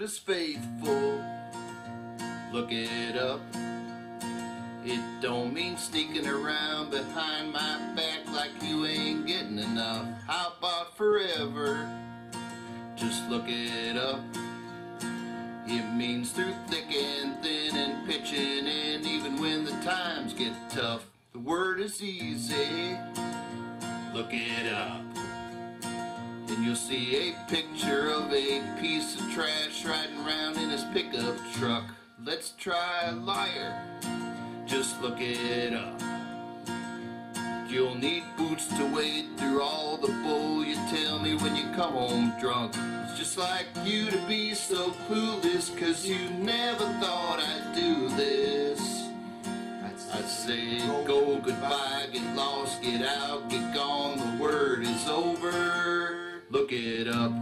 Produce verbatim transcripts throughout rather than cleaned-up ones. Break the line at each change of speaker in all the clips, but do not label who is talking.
word is faithful. Look it up. It don't mean sneaking around behind my back like you ain't getting enough. How about forever? Just look it up. It means through thick and thin and pitching in, even when the times get tough. The word is easy. Look it up. And you'll see a picture of a piece of trash riding around in his pickup truck. Let's try a liar. Just look it up. You'll need boots to wade through all the bull you tell me when you come home drunk. It's just like you to be so clueless, cause you never thought I'd do this. I'd say go goodbye, get lost, get out, get gone, the word is over. Look it up.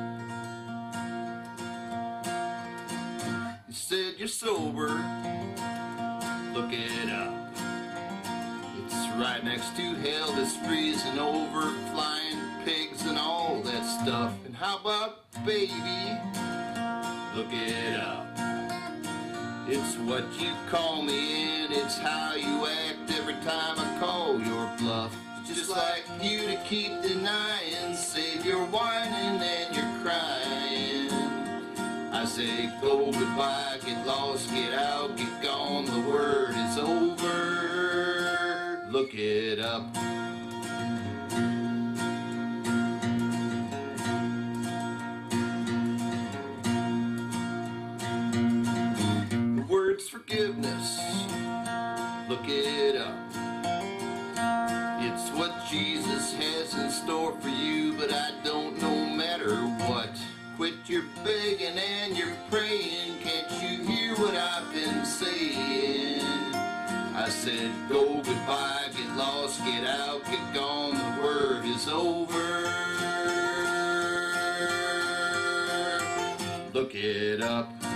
You said you're sober. Look it up. It's right next to hell that's freezing over, flying pigs and all that stuff. And how about baby? Look it up. It's what you call me in, it's how you act every time I call your bluff. It's just like you to keep denying, save your whining and your crying. I say go goodbye, get lost, get out, get gone, the word is over. Look it up. The word's forgiveness. Look it up. It's what Jesus has in store for you, but I don't know matter what. Quit your begging and your praying, can't you hear what I've been saying? I said go goodbye, get lost, get out, get gone, the word is over. Look it up.